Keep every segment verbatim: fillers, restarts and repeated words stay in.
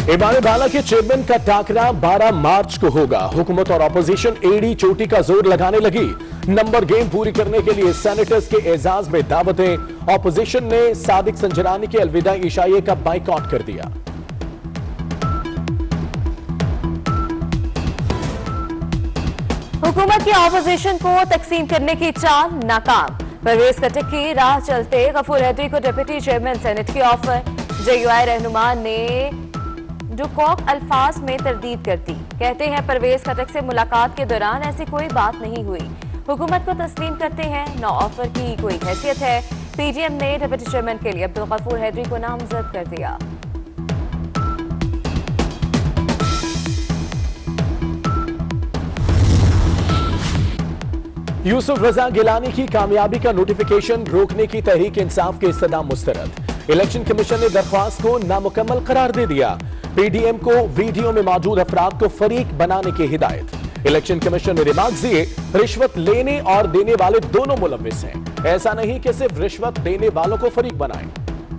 इमाम बाला के चेयरमैन का टाकरा बारह मार्च को होगा। हुकूमत और अपोजिशन एड़ी चोटी का जोर लगाने लगी। नंबर गेम पूरी करने के लिए सेनेटर्स के एजाज में दावतें। अपोजिशन ने सादिक संजरानी के अलविदा इशाइये का बाइकआउट कर दिया। हुकूमत की अपोजिशन को तकसीम करने की चाल नाकाम। परवेज खट्टक की राह चलते गफूर हैदरी को डिप्टी चेयरमैन सेनेट की ऑफर। जेयूआई रहनुमा ने डुकॉक अल्फाज में तरदीद कर दी। कहते हैं परवेज खट्टक से मुलाकात के दौरान ऐसी कोई बात नहीं हुई। हुकूमत को तस्लीम करते हैं, नो ऑफर की कोई हैसियत है। पीडीएम ने डिप्टी चेयरमैन के लिए अब्दुल गफूर हैदरी को नामजद कर दिया। यूसुफ रजा गिलानी की कामयाबी का नोटिफिकेशन रोकने की तहरीक इंसाफ के इस्तदाम मुस्तरद। इलेक्शन कमीशन ने दरख्वास्त को नामुकम्मल करार दे दिया। पीडीएम को वीडियो में मौजूद अफराद को फरीक बनाने की हिदायत। इलेक्शन कमीशन ने रिमार्क दिए, रिश्वत लेने और देने वाले दोनों मुलव्विस हैं। ऐसा नहीं कि सिर्फ रिश्वत देने वालों को फरीक बनाएं।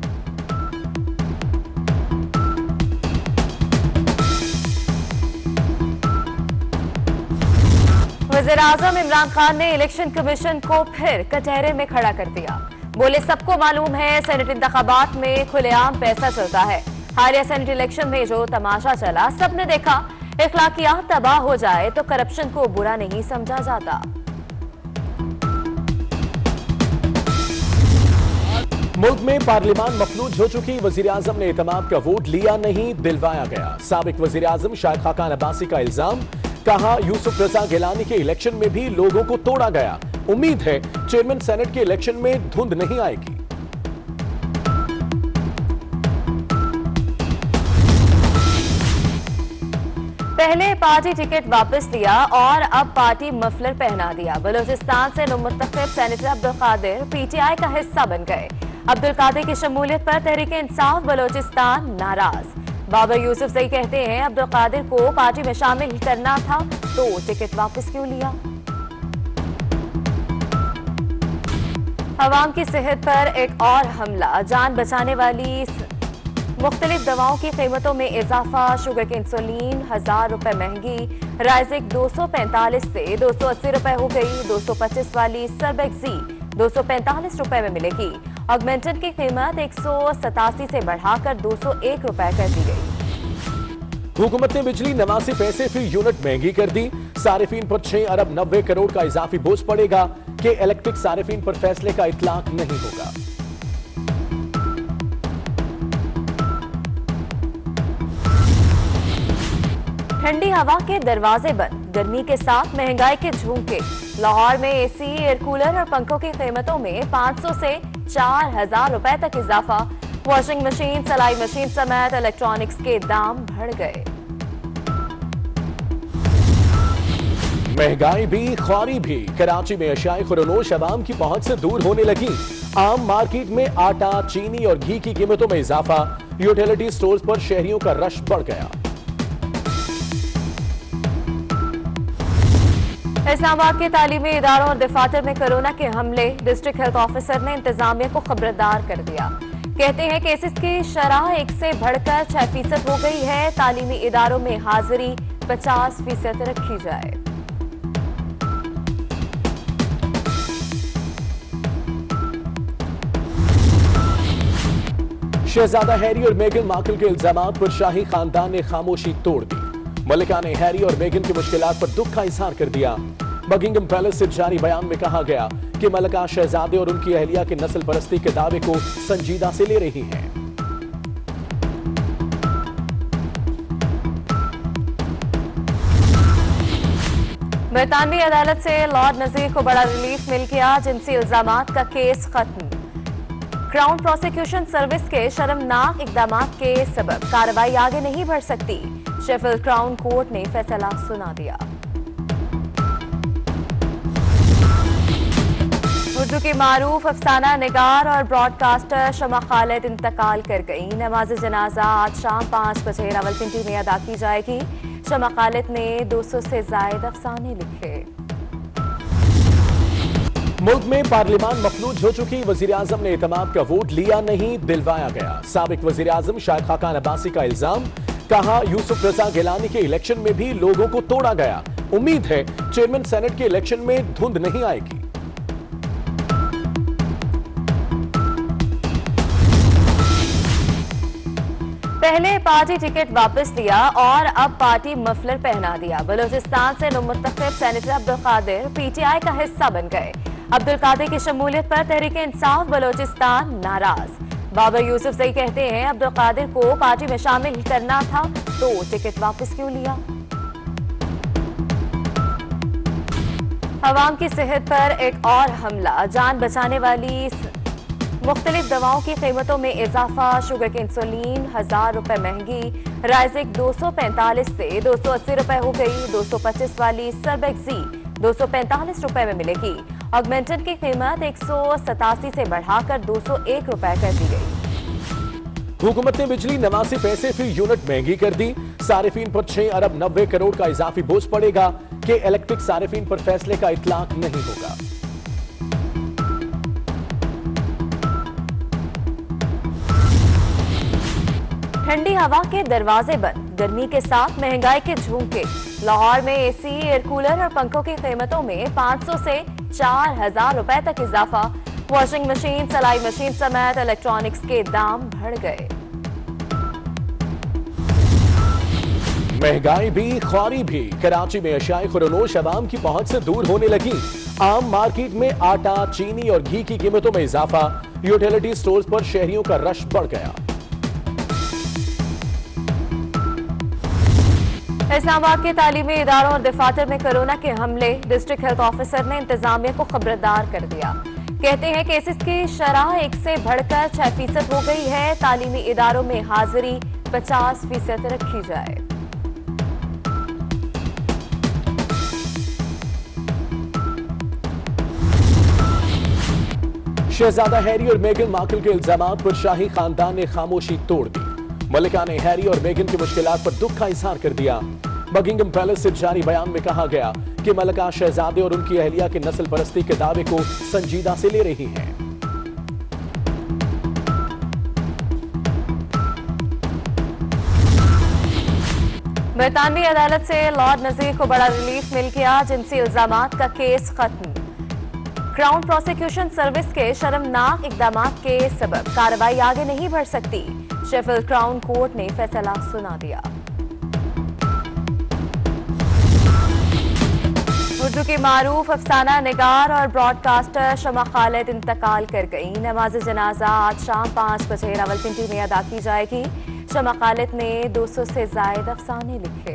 वज़ीर आज़म इमरान खान ने इलेक्शन कमीशन को फिर कटहरे में खड़ा कर दिया। बोले, सबको मालूम है सेनेट इंतखाबात में खुलेआम पैसा चलता है। हालिया सेनेट इलेक्शन में जो तमाशा चला सबने देखा। इखलाकियात तबाह हो जाए तो करप्शन को बुरा नहीं समझा जाता। मुल्क में पार्लियामान मफलूज हो चुकी। वजीर आजम ने इत्तेमाद का वोट लिया नहीं, दिलवाया गया। साबिक वजीर आजम शाहिद खाकान अब्बासी का इल्जाम। कहा, यूसुफ रजा गिलानी के इलेक्शन में भी लोगों को तोड़ा गया। उम्मीद है चेयरमैन सेनेट के इलेक्शन में धुंध नहीं आएगी। पहले पार्टी टिकट वापस लिया और अब पार्टी मफलर पहना दिया। बलूचिस्तान से मुंतखब सेनेटर अब्दुल कादिर पीटीआई का हिस्सा बन गए। अब्दुल कादिर की शमूलियत पर तहरीक इंसाफ बलूचिस्तान नाराज। बाबर यूसुफ सही कहते हैं, अब्दुल कादिर को पार्टी में शामिल करना था तो टिकट वापस क्यों लिया। अवाम की सेहत पर एक और हमला। जान बचाने वाली मुख्तलिफ दवाओं की कीमतों में इजाफा। शुगर की इंसुलिन हजार रुपए महंगी। राइजिक दो सौ पैंतालीस से दो सौ अस्सी रुपए हो गई। दो सौ पच्चीस वाली सर्बेक्सी दो सौ पैंतालीस रुपए में मिलेगी। ऑगमेंटन की कीमत एक सौ सतासी से बढ़ाकर दो सौ एक रुपए कर दी गई। हुकूमत ने बिजली नवासी पैसे फी यूनिट महंगी कर दी। सारिफीन पर छह अरब नब्बे करोड़ का इजाफी बोझ पड़ेगा कि इलेक्ट्रिक सारिफीन पर फैसले का इतलाक नहीं होगा। ठंडी हवा के दरवाजे बंद, गर्मी के साथ महंगाई के झोंके। लाहौर में एसी, एयर कूलर और पंखों की कीमतों में पाँच सौ से चार हजार रुपए तक इजाफा। वॉशिंग मशीन, सिलाई मशीन समेत इलेक्ट्रॉनिक्स के दाम बढ़ गए। महंगाई भी, ख्वारी भी। कराची में अशियाए खुरनोश अवाम की पहुंच से दूर होने लगी। आम मार्केट में आटा, चीनी और घी की कीमतों में इजाफा। यूटिलिटी स्टोर्स पर शहरियों का रश बढ़ गया। इस्लामाबाद के तालीमी इदारों और दफातर में कोरोना के हमले। डिस्ट्रिक्ट हेल्थ ऑफिसर ने इंतजामिया को खबरदार कर दिया। कहते हैं केसेस की शरह एक से बढ़कर छह फीसद हो गई है। तालीमी इदारों में हाजिरी पचास फीसद रखी जाए। शहजादा हैरी और मेगन मार्कल के इल्जामात पर शाही खानदान ने खामोशी तोड़ दी। मलिका ने हैरी और मेगन की मुश्किलात पर दुख का इजहार कर दिया। बकिंगम पैलेस से जारी बयान में कहा गया कि मलिका शहजादे और उनकी अहलिया के नस्ल परस्ती के दावे को संजीदा से ले रही हैं। बरतानवी अदालत से लॉर्ड नजीर को बड़ा रिलीफ मिल गया। जिनसी इल्जामात का केस खत्म। क्राउन प्रोसिक्यूशन सर्विस के शर्मनाक इकदामात के सबब कार्रवाई आगे नहीं बढ़ सकती। शेफील्ड क्राउन कोर्ट ने फैसला सुना दिया। उर्दू की मारूफ अफसाना निगार और ब्रॉडकास्टर शमा खालिद इंतकाल कर गई। नमाज जनाजा आज शाम पाँच बजे रावलपिंडी में अदा की जाएगी। शमा खालिद ने दो सौ से जायद अफसाने लिखे। मुल्क में पार्लियामान मफलूज हो चुकी। वजीर आजम ने इत्तेमाद का वोट लिया नहीं, दिलवाया गया। साबिक वजीर आजम शाहिद खाकान अब्बासी का इल्जाम। कहा यूसुफ रजा गिलानी के इलेक्शन में भी लोगों को तोड़ा गया। उम्मीद है चेयरमैन सेनेट के इलेक्शन में धुंध नहीं आएगी। पहले पार्टी टिकट वापस लिया और अब पार्टी मफलर पहना दिया। बलूचिस्तान से मुंतखब सेनेटर अब्दुल कादिर पीटीआई का हिस्सा बन गए। अब्दुल कादिर की शमूलियत पर तहरीक इंसाफ बलूचिस्तान नाराज। बाबर यूसुफ जई कहते हैं अब्दुल कादिर को पार्टी में शामिल करना था तो टिकट वापस क्यों लिया। अवाम की सेहत पर एक और हमला। जान बचाने वाली मुख्तलिफ दवाओं की कीमतों में इजाफा। शुगर की इंसुलिन हजार रुपए महंगी। राइजिक दो सौ पैंतालीस से दो सौ अस्सी रुपए हो गई। दो सौ पच्चीस वाली सर्बेक्सी दो सौ पैंतालीस रुपए में मिलेगी। ऑगमेंटन की कीमत एक सौ सतासी से बढ़ाकर दो सौ एक रुपए कर दी गई। हुकूमत ने बिजली नवासी पैसे फी यूनिट महंगी कर दी। सारिफीन पर छह अरब नब्बे करोड़ का इजाफी बोझ पड़ेगा कि इलेक्ट्रिक सारिफीन पर फैसले का इतलाक नहीं होगा। ठंडी हवा के दरवाजे बंद। गर्मी के साथ महंगाई के झोंके। लाहौर में एसी, एयर कूलर और पंखों की कीमतों में पाँच सौ से चार हजार रुपए तक इजाफा। वॉशिंग मशीन, सिलाई मशीन समेत इलेक्ट्रॉनिक्स के दाम बढ़ गए। महंगाई भी, ख्वारी भी। कराची में अशियाए खुरनोश अवाम की पहुंच से दूर होने लगी। आम मार्केट में आटा, चीनी और घी की कीमतों में इजाफा। यूटिलिटी स्टोर्स पर शहरियों का रश बढ़ गया। इस्लामाबाद के तालीमी इदारों और दफातर में कोरोना के हमले। डिस्ट्रिक्ट हेल्थ ऑफिसर ने इंतजामिया को खबरदार कर दिया। कहते हैं केसेस की शरह एक से बढ़कर छह फीसद हो गई है। तालीमी इदारों में हाजिरी पचास फीसद रखी जाए। शहजादा हैरी और मेगन मार्कल के इल्जामात पर शाही खानदान ने खामोशी तोड़ दी। मलिका ने हैरी और मेगन की मुश्किलात पर दुख का इजहार कर दिया। बकिंगम पैलेस से जारी बयान में कहा गया कि मलिका शहजादे और उनकी अहलिया के नस्ल परस्ती के दावे को संजीदा से ले रही हैं। बरतानवी अदालत से लॉर्ड नजीर को बड़ा रिलीफ मिल गया। जिनसी इल्जामात का केस खत्म। क्राउन प्रोसिक्यूशन सर्विस के शर्मनाक इकदामात के सबब कार्रवाई आगे नहीं बढ़ सकती। शेफील्ड क्राउन कोर्ट ने फैसला सुना दिया। उर्दू की मारूफ अफसाना निगार और ब्रॉडकास्टर शमा खालिद इंतकाल कर गई। नमाज जनाजा आज शाम पांच बजे रावलपिंडी में अदा की जाएगी। शमा खालिद ने दो सौ से ज्यादा अफसाने लिखे।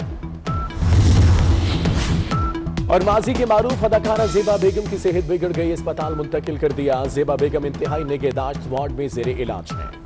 और माजी के मारूफ अदाकारा ज़ेबा बेगम की सेहत बिगड़ गई। अस्पताल मुंतकिल कर दिया। ज़ेबा बेगम इंतहाई निगहदाश्त वार्ड में जेर इलाज है।